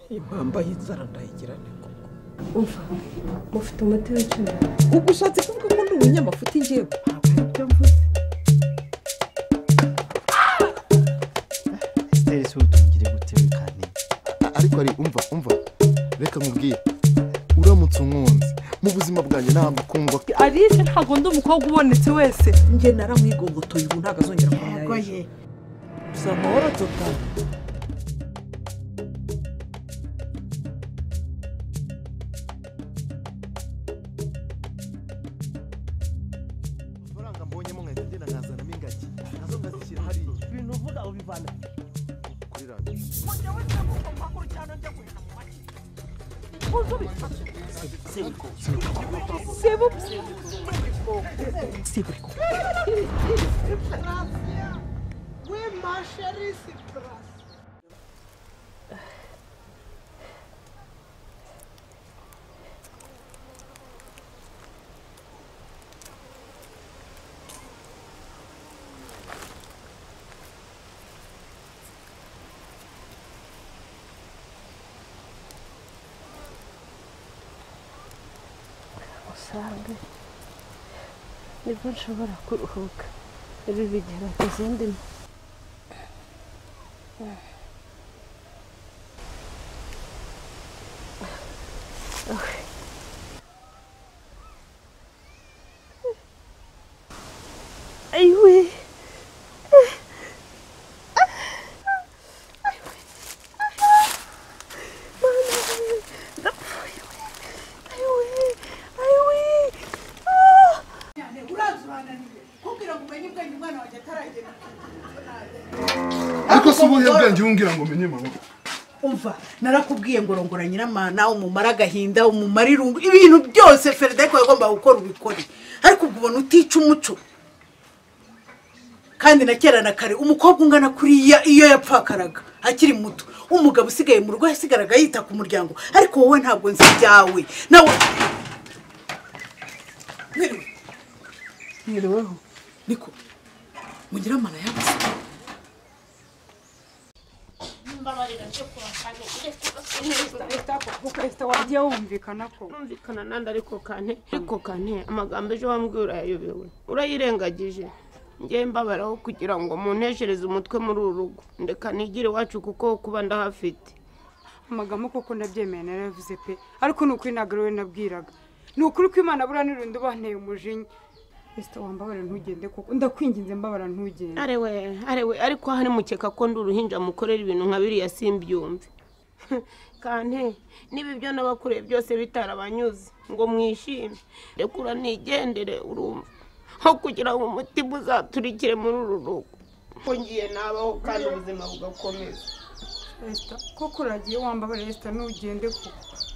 impamba y'inzara ndayigira niko umva mufite umuti w'icumi ugushatse kuvuga ko ndi umunyamafuti ngewe ibyo mvuze Esther so tungire gute wikane ariko ari umva reka nkubwire uramutse umwunzi mu buzima bwanjye ntabwo kungwa Alice ntago ndi umukobwa ubonetse wese nge naramwigogotoye ubu ntago azongera kumenya ye gusa amahoro total amafaranga mbonye mu nkweto ngenda nkazanamo ingagi nazo ngazishyira hariya ibintu uvuga ubivana kuri radiyo usange nibwo nshobora kuruhuka ibi bigera ku zindi ayiwe ariko si ubuhe bwenge wungira ngo menye mama umva narakubwiye ngo rongora nyiramana umumara agahinda umumara irungu ibintu byose Ferdeko yagomba gukora ubikore ariko ubwo ubona utica umuco kandi na kera na kare umukobwa ungana kuriya iyo yapfakaraga akiri muto umugabo usigaye mu rugo yasigaraga yita ku muryango ariko wowe ntabwo nzi byawe nawe mwiriweho niko Nyiramana yabuze wagiye wumvikana ko umvikana nandi ariko kane amagambo ejo wambwiye urayayobewe urayirengagije ngiye mbabaraho kugira ngo munteshereze umutwe muri uru rugo ndeka nigire iwacu kuko kuba ndahafite amagambo koko ndabyemeye naravuze pe ariko ni ukuri ntabwo ariwe nabwiraga ni ukuri ko Imana buriya n'urundi banteye umujinya Esther wambabara ntugende koko ndakwinginze mbabara ntugende arewe ariko hari mukeka ko ndi uruhinja mukorera ibintu nka biriya simbyumve kante niba ibyo nabakoreye byose bitarabanyuze ngo mwishime rekura nigendere urumva aho kugira ngo umutima uzaturikire muri uru rugo ko ngiye nabaho kandi ubuzima bugakomeza Esther koko uragiye wambabara Esther ntugende koko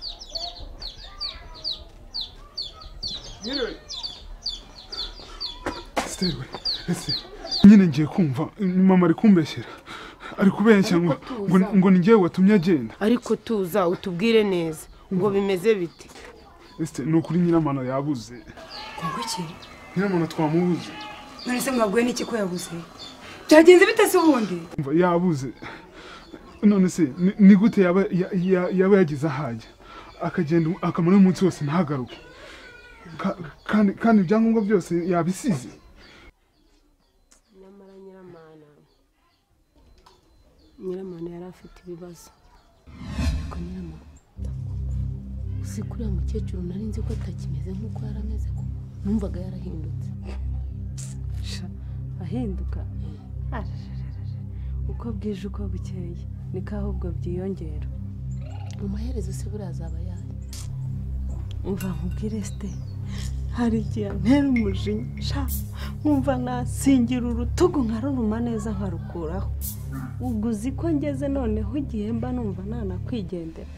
Esther we ese nyine ngiye kumva mama ari kumbeshyera ari kubeshya ngo ni ngewe watumye agenda ariko tuza utubwire neza ngo bimeze bite Esther ni ukuri Nyiramana yabuze ngo iki Nyiramana twamubuze none se mwabwiwe n'iki ko yabuze byagenze bite se ubundi yabuze none se ni gute yaba yagize ahajya akagenda akamara umunsi wose ntagaruke kandi ibyangombwa byose yabisize Nyiramana yari afite ibibazo ariko Nyiramana uzi kuri ya mukecuru nari nzi ko atakimeze nk'uko yari ameze ko numvaga yarahindutse ahinduka uko bwije uko bukeye niko ahubwo byiyongera mu maherezo se buriya azaba yari umva nkubwire Esther hari igihe ntera umujinya nkumva nasingira urutugu nkaruruma neza nkarukuraho ubwo uzi ko ngeze noneho igihe mba numva nanakwigendera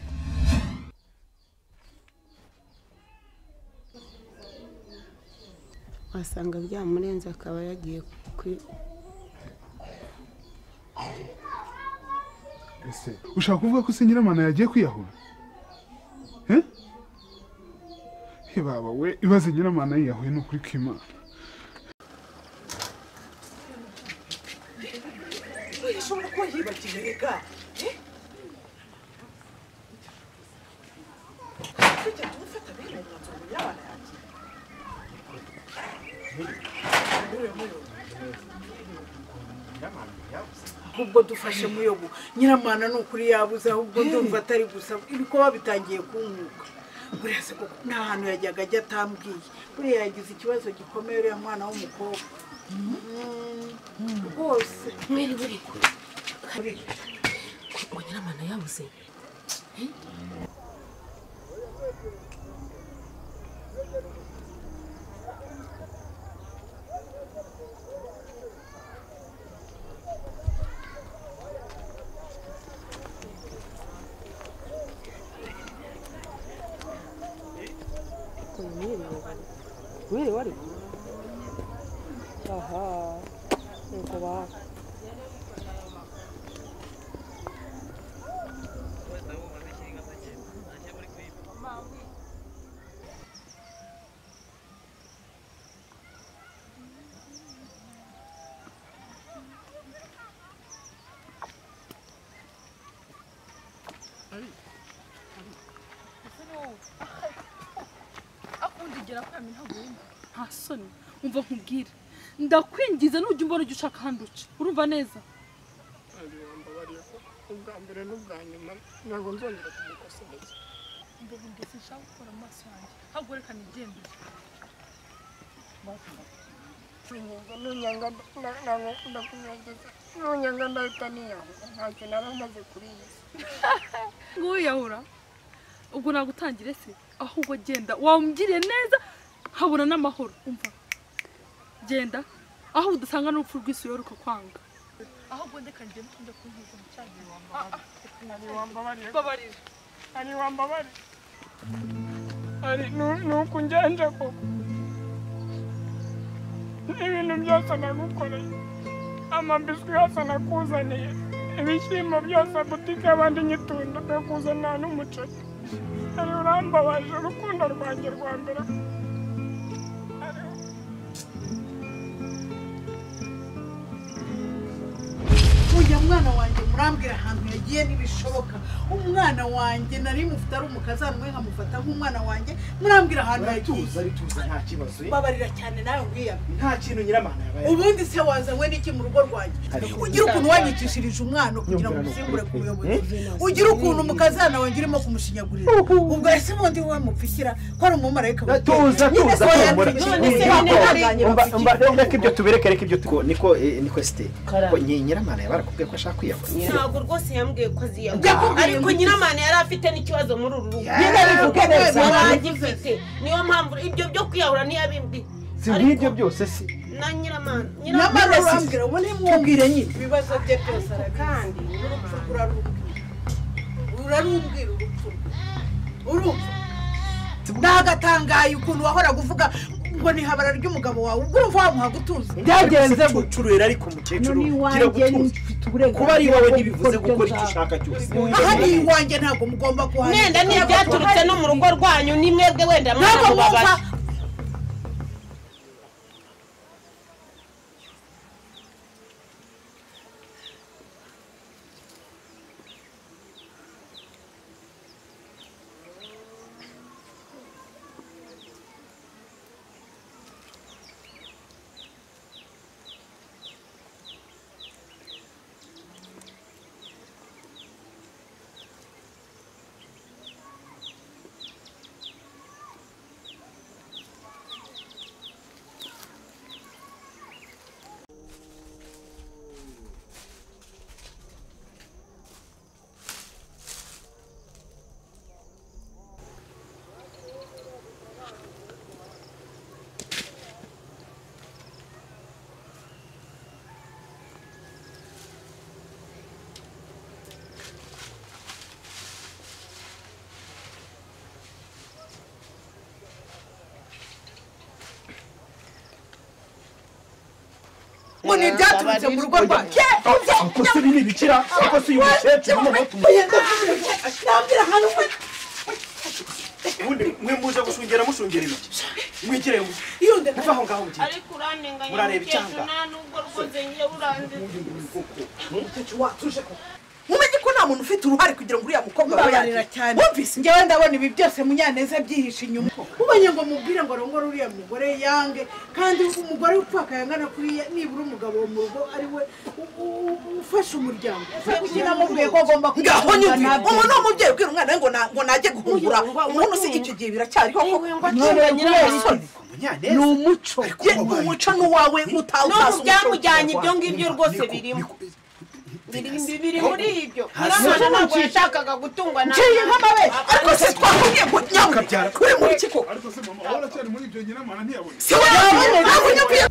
wasanga byamurenze akaba yagiye ese ushaka kuvuga ko se Nyiramana yagiye kwiyahura baba we ibaze Nyiramana yiyahuye no kuri Kimana ushobora kuba yibagije reka ahubwo dufashe muyobo nyiramana n'ukuri yabuze ahubwo ndumva atari gusa ibikoba bitangiye kunkuka buriya se koko nta hantu yajyaga ajya atambwiye buriya yagize ikibazo gikomeye uriya mwana w'umukobwa rwose mwere buri kure ngo nyiramana yabuze mwere wari aha nuko ba akundegera kwami ntagomba nta soni umva nkubwire ndakwingiza n'ujya umbona ujya ushaka ahandi uca urumva neza mbabariye ko ubwa mbere n'ubwa nyuma ntabwo nzongera kumukosereza mbona ndetse nshaka gukora amaso yanjye ahubwo reka nigendere nunyanga ndahita niyahura ntacyo nari amaze kuri iyi si ngo wiyahura ubwo nagutangire se ahubwo genda wambwiriye neza habona n'amahoro umva genda aho udasanga n'urupfu rw'isuri rukakwanga ahubwo ndeka ngende tujya kuntuza mu cyagihe wambabariye babarira ari wambabariye ari nuko ungenje koko ibintu byose nagukoreye amabiswi yose nakuzaniye ibishyimbo byose butike y'abandi nyitunda nakuzanira n'umuceri ari urambabaje urukundo rwanjye rwa mbere ujya mwana wanjye murambwira ahantu yagiye n'ibishoboka umwana wanjye nari mufite ari umukazana umwe nkamufata nk'umwana wanjye murambwira ahantu yagiye ari tuza nta kibazo babarira cyane nawe ngwiyame nta kintu nyiramana yabaye ubundi se wazanywe n'iki mu rugo rwanjye ugira ukuntu wanyitishirije umwana kugira ngo umusimbure ku buyobozi ugira ukuntu umukazana wanjye urimo kumushinyagurira ubwo ese bundi wowe mupfikira ko ari umumarayika tuza reka ibyo tubereke reka ibyo niko site ko nyiramana yabarakubwiye ko ashaka kwiyahura ntabwo rwose yambwiye ko aziyahura ariko nyiramana yari afite n'ikibazo muri uru rugo yaragifite niyo mpamvu ibyo byo kwiyahura ntiyabimbwiye si nk'ibyo byose si na nyiramana urambwira ubu ntimwumvire nyine ibibazo bye byose kandi urupfu urarumbwira urumva ndagatangaye ukuntu wahoraga uvuga ngo ni habara ry'umugabo wawe ubwo urumva wamuha gutuza byagenze gucurura ariko umukecuru gira gutuza kuba ari wowe ntibivuze gukora icyo ushaka cyose aha ni iwanjye ntabwo mugomba kuhana mwenda niyo byaturutse no mu rugo rwanyu ni mwebwe wenda mwamubabaje ngo ni byaturutse mu rugo rwanjye ako se ni ibikira ako se uyu mukecuru mu mutu nambwira ahantu ubundi mwe muze gushungera mushungera ibiki mwigire iyo nde kuva aho ngaho mugiye ariko urandenganya murareba umukecuru icyanga nta nubwo rwose ngiye uranze umukecuru watuje ko umenye ko nta muntu ufite uruhare kugira ngo uriya mukobwa babarira cyane njyewe ndabona ibi byose Munyaneza byihishe inyuma ubonye ngo mubwire ngo arongore uriya mugore yange kandi umugore upfakaye angana kuriya nibura umugabo wo mu rugo ari we ufashe umuryango kugira mubwiye ko agomba ngaho nyumvira umuntu w'umubyeyi ubwira umwana ngo najye guhungura umuntu si icyo gihe biracyariho ko ni umuco umuco n'uwawe n'ubu byamujyanye ibyo ngibyo rwose birimo biri muri ibyo nyirampana ntabwo yashakaga gutungwa na ngiye nk'amabere ariko se twakubwiye ngo nyamukabyara kuri mu kiko ariko se mama waracyari muri ibyo nyirampana ntiyabonye si wowe